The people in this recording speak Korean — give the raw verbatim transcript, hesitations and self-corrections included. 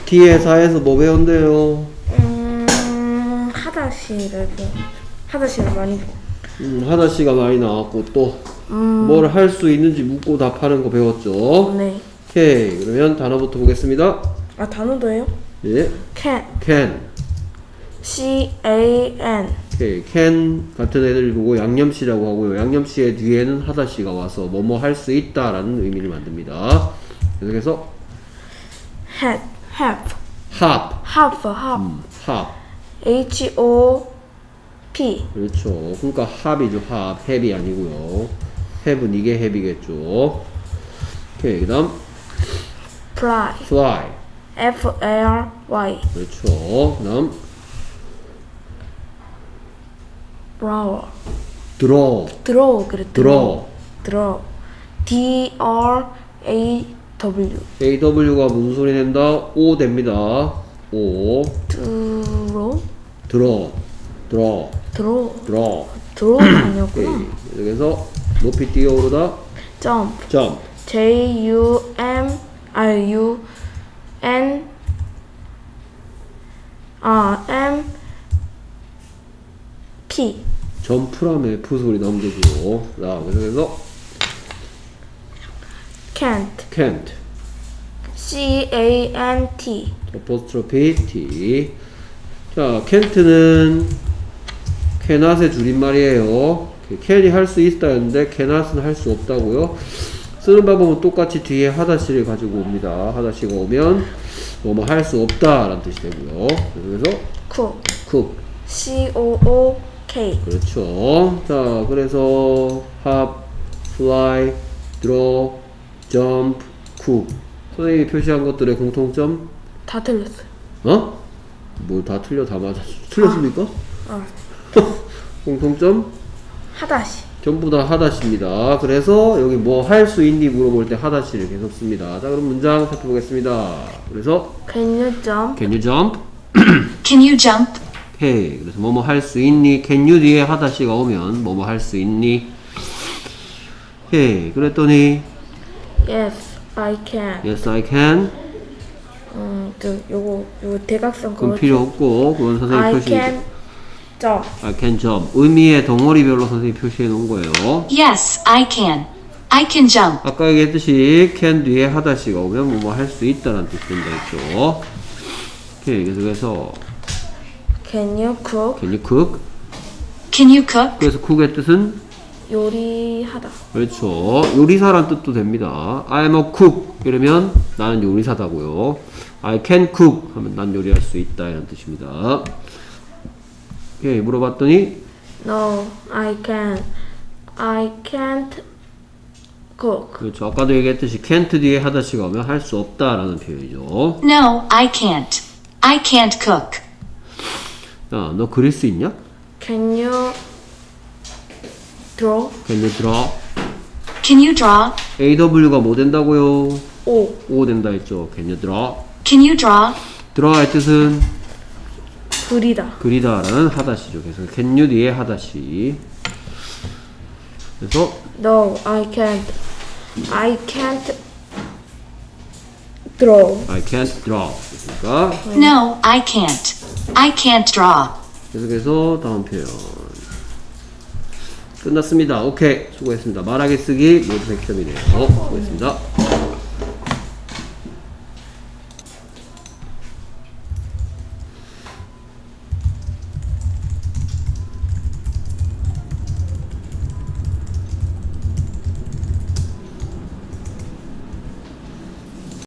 뒤에 사에서 뭐 배운대요? 음, 하다시를 배 하다시를 많이 배 음, 하다시가 많이 나왔고 또 음. 뭘 할 수 있는지 묻고 답하는 거 배웠죠? 네. 오케이. 그러면 단어부터 보겠습니다. 아, 단어도 해요? 예. can. can. C A N. 오케이. can 같은 애들 보고 양념시라고 하고요. 양념시의 뒤에는 하다시가 와서 뭐뭐 할 수 있다라는 의미를 만듭니다. 계속해서 have. have. hop. have. have. 음, hop. H O P. 그렇죠. 그러니까 hop이죠. hop. have이 아니고요. have는 이게 have이겠죠. 오케이. 그 다음 fly. fly. F L Y. 그렇죠. 그 다음 draw. draw. draw. 그래. draw. draw. D R A W. 에이더블유가 무슨 소리 낸다? O 됩니다. O. draw. draw. draw. draw. draw. draw가 아니었구나. 오케이. 그래서 높이 뛰어오르다. jump. jump. J U M R U N 아 M P. 점프라며 F 소리 나면 되죠. 자, 그래서 can't. can't. C A N T. apostrophe T. 자, can't는 cannot의 줄임말이에요. can이 할 수 있다는데 cannot은 할 수 없다고요. 쓰는 방법은 똑같이 뒤에 하다시를 가지고 옵니다. 하다시가 오면 뭐뭐 할 수 없다 라는 뜻이 되고요. 그래서 cook. cook. C O O K. 그렇죠. 자, 그래서 hop, fly, draw, jump, cook. 선생님이 표시한 것들의 공통점? 다 틀렸어요. 어? 뭐 다 틀려 다 맞아. 틀렸습니까? 아, 공통점? 하다시. 전부 다 하다시입니다. 그래서 여기 뭐 할 수 있니 물어볼 때 하다시를 계속 씁니다. 자, 그럼 문장 살펴보겠습니다. 그래서 Can you jump? Can you jump? Can you jump? 오케이. 그래서 뭐뭐 할 수 있니? Can you 뒤에 하다시가 오면 뭐뭐 할 수 있니? 오케이. 그랬더니 Yes, I can. Yes, I can. 음, 저 요거 요거 대각선 그건 그거. 필요 없고 그건 선생님 I 표시. can jump. I can jump. 의미의 덩어리별로 선생님 표시해 놓은 거예요. Yes, I can. I can jump. 아까 얘기했듯이 can 뒤에 하다시가 오면 뭐뭐 할 수 있다는 뜻이 된다 했죠. 오케이. 계속해서 Can you cook? Can you cook? Can you cook? 그래서 cook의 뜻은 요리하다. 그렇죠. 요리사란 뜻도 됩니다. I'm a cook 이러면 나는 요리사다고요. I can cook 하면 난 요리할 수 있다 이런 뜻입니다. 오케이. 물어봤더니 No, I can. I can't cook. 그렇죠. 아까도 얘기했듯이 can't 뒤에 하다시가 오면 할 수 없다라는 표현이죠. No, I can't. I can't cook. 자, 너 그릴 수 있냐? Can you draw? Can you draw? Can you draw? 에이더블유가 뭐 된다고요? O. O 된다 했죠. Can you draw? Can you draw? draw의 뜻은 그리다. 그리다라는 하다시죠. 그래서 can you 뒤에 하다시. 그래서 No, I can't. I can't draw. I can't draw. 그러니까 No, I can't. I can't draw. 계속해서 다음 표현. 끝났습니다. 오케이. 수고했습니다. 말하기 쓰기 모두 백 점이네요. 수고했습니다.